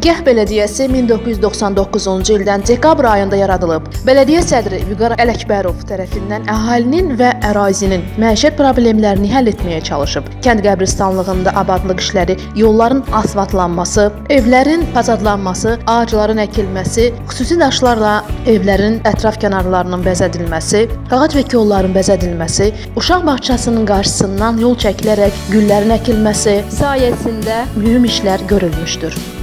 Gəh Bələdiyyəsi 1999-cu ildən dekabr ayında yaradılıb. Bələdiyyə sədri Vüqar Ələkbərov tərəfindən əhalinin və ərazinin məişət problemlərini həll etməyə çalışıb. Kənd qəbristanlığında abadlıq işləri, yolların asfaltlanması, evlərin fasadlanması, ağacların əkilməsi, xüsusi daşlarla evlərin ətraf kənarlarının bəzədilməsi, ağac və kolların bəzədilməsi, uşaq bağçasının qarşısından yol çəkilərək güllərin əkilməsi sayəsində mühüm işlər görülmüşdür.